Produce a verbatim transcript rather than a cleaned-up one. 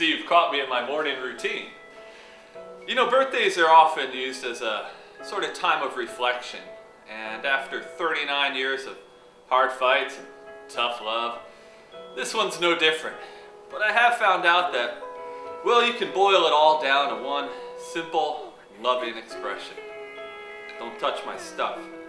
See, you've caught me in my morning routine. You know, birthdays are often used as a sort of time of reflection. And after thirty-nine years of hard fights and tough love, this one's no different. But I have found out that, well, you can boil it all down to one simple, loving expression. Don't touch my stuff.